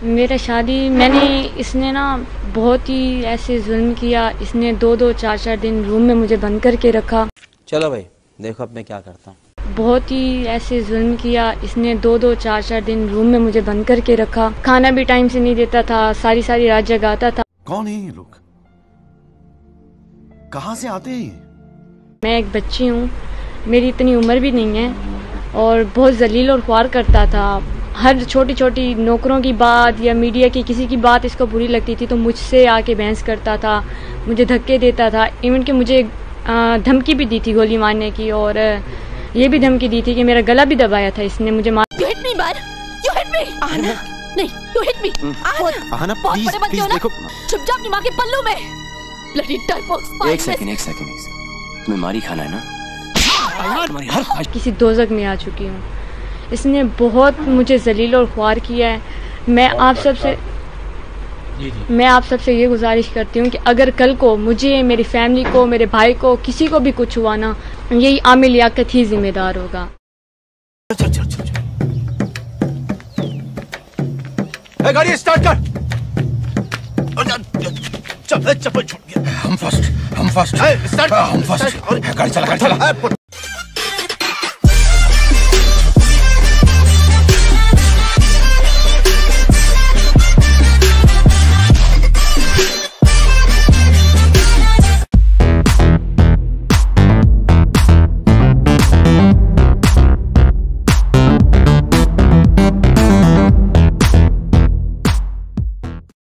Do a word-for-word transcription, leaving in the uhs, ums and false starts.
मेरा शादी मैंने इसने ना बहुत ही ऐसे जुल्म किया। इसने दो दो चार चार दिन रूम में मुझे बंद करके रखा। चलो भाई देखो अब मैं क्या करता हूँ। बहुत ही ऐसे जुल्म किया। इसने दो दो चार चार दिन रूम में मुझे बंद करके रखा। खाना भी टाइम से नहीं देता था। सारी सारी रात जगाता था। कौन है ये लोग? कहाँ से आते हैं? मैं एक बच्ची हूँ, मेरी इतनी उम्र भी नहीं है और बहुत जलील और ख्वार करता था। हर छोटी छोटी नौकरों की बात या मीडिया की किसी की बात इसको बुरी लगती थी तो मुझसे आके बहस करता था, मुझे धक्के देता था। इवन कि मुझे धमकी भी दी थी गोली मारने की और ये भी धमकी दी थी कि मेरा गला भी दबाया था इसने मुझे मार। You hit me, man. You hit me. Ahana, नहीं, you hit me. Ahana, Ahana, बहुत please, बड़े बन please, गए हो ना? देखो। छुप जा अपनी माँ के पल्लू में। Bloody typhoid spine. एक सेकंड एक सेकंड एक सेकंड तुम्हें मारी खाना है ना? तुम्हारी हर ख्वाहिश किसी दोजक में आ चुकी हूँ। इसने बहुत मुझे जलील और ख्वार किया है। मैं आप सबसे मैं आप सबसे ये गुजारिश करती हूँ कि अगर कल को मुझे, मेरी फैमिली को, मेरे भाई को, किसी को भी कुछ हुआ ना, यही आमिर लियाकत ही जिम्मेदार होगा। चल चल चल चल। ए, गाड़ी स्टार्ट कर। चल चप्पल छूट गया। हम फर्स्ट हम फर्स्ट स्टार्ट हम फर्स्ट गाड़ी चला गाड़ी चला।